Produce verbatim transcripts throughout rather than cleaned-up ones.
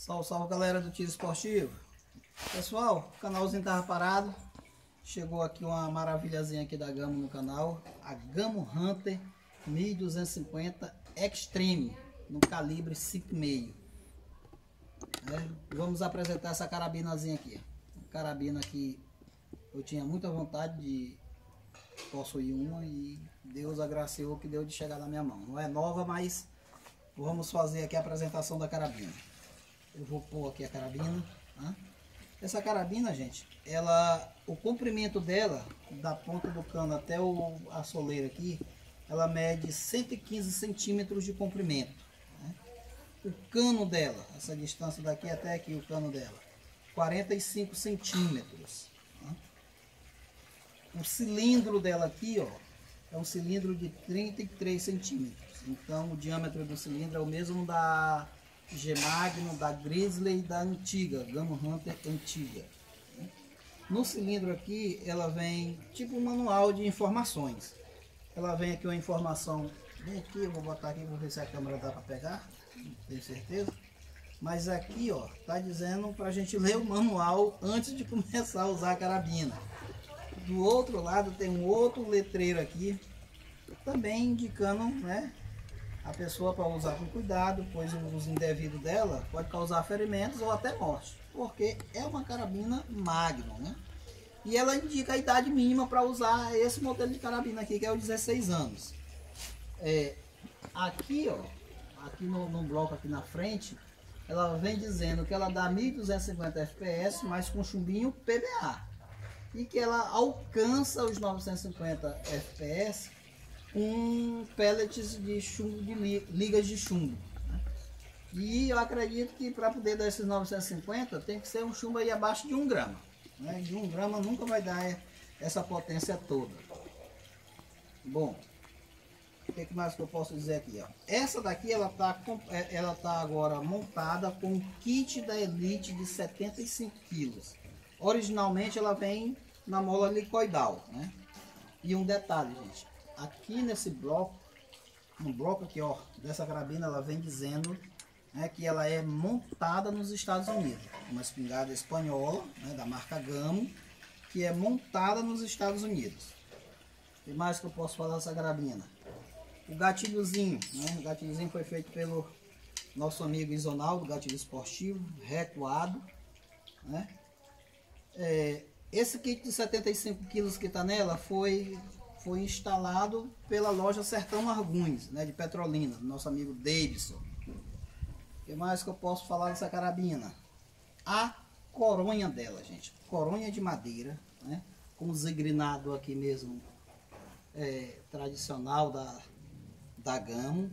Salve, salve galera do Tiro Esportivo. Pessoal, o canalzinho tava parado. Chegou aqui uma maravilhazinha aqui da Gamo no canal. A Gamo Hunter mil duzentos e cinquenta Extreme no calibre cinco e meio. É, vamos apresentar essa carabinazinha aqui. Uma carabina que eu tinha muita vontade de possuir uma e Deus agraciou que deu de chegar na minha mão. Não é nova, mas vamos fazer aqui a apresentação da carabina. Eu vou pôr aqui a carabina. Tá? Essa carabina, gente, ela, o comprimento dela, da ponta do cano até o, a soleira aqui, ela mede cento e quinze centímetros de comprimento. Né? O cano dela, essa distância daqui até aqui, o cano dela, quarenta e cinco centímetros. Tá? O cilindro dela aqui, ó, é um cilindro de trinta e três centímetros. Então o diâmetro do cilindro é o mesmo da G-Magnum, da Grizzly e da antiga, Gamo Hunter antiga. No cilindro aqui, ela vem tipo um manual de informações. Ela vem aqui uma informação, bem aqui, eu vou botar aqui, vou ver se a câmera dá para pegar, não tenho certeza. Mas aqui, ó, tá dizendo para a gente ler o manual antes de começar a usar a carabina. Do outro lado tem um outro letreiro aqui, também indicando, né, a pessoa para usar com cuidado, pois o uso indevido dela pode causar ferimentos ou até morte, porque é uma carabina Magnum, né? E ela indica a idade mínima para usar esse modelo de carabina aqui, que é o dezesseis anos. É, aqui, ó, aqui no, no bloco aqui na frente, ela vem dizendo que ela dá mil duzentos e cinquenta F P S, mas com chumbinho P B A, e que ela alcança os novecentos e cinquenta F P S com pellets de chumbo, de ligas de chumbo. Né? E eu acredito que para poder dar esses novecentos e cinquenta tem que ser um chumbo aí abaixo de um grama. Né? De um grama nunca vai dar essa potência toda. Bom, o que mais que eu posso dizer aqui? Ó? Essa daqui ela está ela tá agora montada com um kit da Elite de setenta e cinco quilos. Originalmente ela vem na mola helicoidal. Né? E um detalhe, gente. Aqui nesse bloco, no bloco aqui, ó, dessa carabina, ela vem dizendo, né, que ela é montada nos Estados Unidos. Uma espingarda espanhola, né, da marca Gamo, que é montada nos Estados Unidos. O que mais que eu posso falar dessa carabina? O gatilhozinho, né, o gatilhozinho foi feito pelo nosso amigo Isonaldo, gatilho esportivo, recuado, né? É, esse kit de setenta e cinco quilos que está nela foi... foi instalado pela loja Sertão Arguns, né, de Petrolina, do nosso amigo Davidson. O que mais que eu posso falar dessa carabina? A coronha dela, gente. Coronha de madeira, né, com o zigrinado aqui mesmo, é, tradicional da, da Gamo.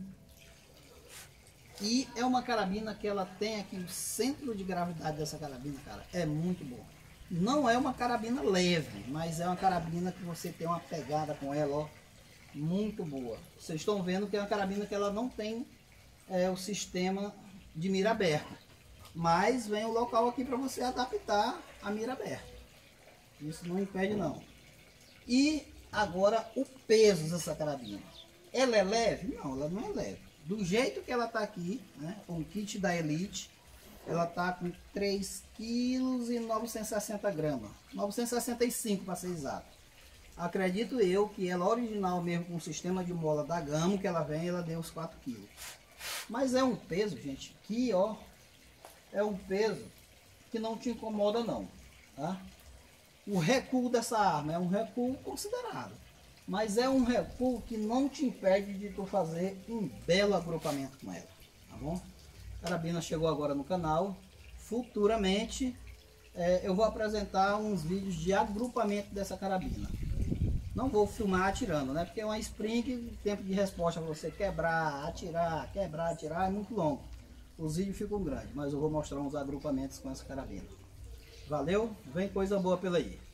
E é uma carabina que ela tem aqui, o centro de gravidade dessa carabina, cara, é muito bom. Não é uma carabina leve, mas é uma carabina que você tem uma pegada com ela, ó, muito boa. Vocês estão vendo que é uma carabina que ela não tem é, o sistema de mira aberta, mas vem o local aqui para você adaptar a mira aberta. Isso não impede não. E agora o peso dessa carabina. Ela é leve? Não, ela não é leve. Do jeito que ela está aqui, né, com o kit da Elite, ela está com três quilos e novecentos e sessenta gramas, novecentos e sessenta e cinco para ser exato. Acredito eu que ela original mesmo, com o sistema de mola da Gamo que ela vem, ela deu os quatro quilos. Mas é um peso, gente, que ó, é um peso que não te incomoda não, tá? O recuo dessa arma é um recuo considerável, mas é um recuo que não te impede de tu fazer um belo agrupamento com ela, tá bom? A carabina chegou agora no canal. Futuramente é, eu vou apresentar uns vídeos de agrupamento dessa carabina. Não vou filmar atirando, né? Porque é uma spring, tempo de resposta para você quebrar, atirar, quebrar, atirar é muito longo. Os vídeos ficam grandes, mas eu vou mostrar uns agrupamentos com essa carabina. Valeu? Vem coisa boa pela aí.